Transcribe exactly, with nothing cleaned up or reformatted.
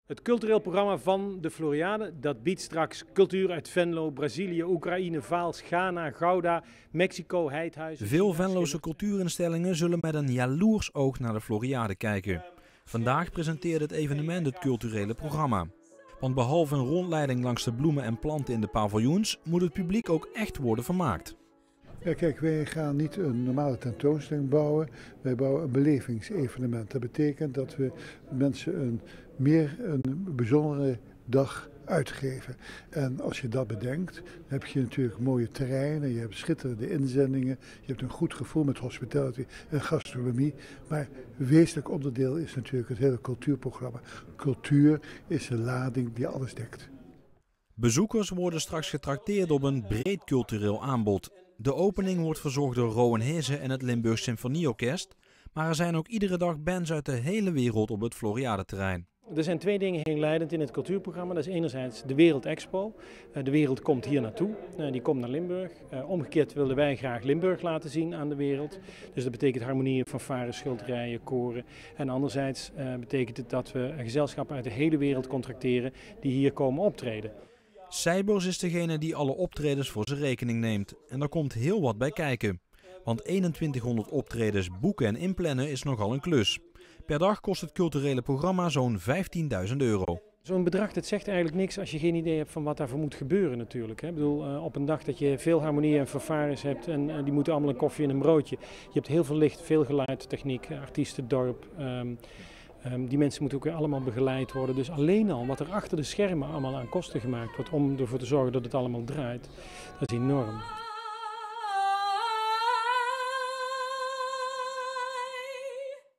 Het cultureel programma van de Floriade, dat biedt straks cultuur uit Venlo, Brazilië, Oekraïne, Vaals, Ghana, Gouda, Mexico, Heidhuizen. Veel Venlose cultuurinstellingen zullen met een jaloers oog naar de Floriade kijken. Vandaag presenteert het evenement het culturele programma. Want behalve een rondleiding langs de bloemen en planten in de paviljoens, moet het publiek ook echt worden vermaakt. Ja, kijk, wij gaan niet een normale tentoonstelling bouwen, wij bouwen een belevingsevenement. Dat betekent dat we mensen een meer een bijzondere dag uitgeven. En als je dat bedenkt, dan heb je natuurlijk mooie terreinen, je hebt schitterende inzendingen, je hebt een goed gevoel met hospitality en gastronomie. Maar wezenlijk onderdeel is natuurlijk het hele cultuurprogramma. Cultuur is een lading die alles dekt. Bezoekers worden straks getrakteerd op een breed cultureel aanbod. De opening wordt verzorgd door Rowan Heze en het Limburg Symfonieorkest. Maar er zijn ook iedere dag bands uit de hele wereld op het Floriade-terrein. Er zijn twee dingen heel leidend in het cultuurprogramma. Dat is enerzijds de Wereld Expo. De wereld komt hier naartoe, die komt naar Limburg. Omgekeerd willen wij graag Limburg laten zien aan de wereld. Dus dat betekent harmonieën, fanfares, schilderijen, koren. En anderzijds betekent het dat we gezelschappen uit de hele wereld contracteren die hier komen optreden. Seibers is degene die alle optredens voor zijn rekening neemt. En daar komt heel wat bij kijken. Want eenentwintighonderd optredens boeken en inplannen is nogal een klus. Per dag kost het culturele programma zo'n vijftienduizend euro. Zo'n bedrag dat zegt eigenlijk niks als je geen idee hebt van wat daarvoor moet gebeuren natuurlijk. Ik bedoel, op een dag dat je veel harmonieën en fanfares hebt en die moeten allemaal een koffie en een broodje. Je hebt heel veel licht, veel geluid, techniek, artiesten, dorp. Um, um, die mensen moeten ook weer allemaal begeleid worden. Dus alleen al wat er achter de schermen allemaal aan kosten gemaakt wordt om ervoor te zorgen dat het allemaal draait, dat is enorm.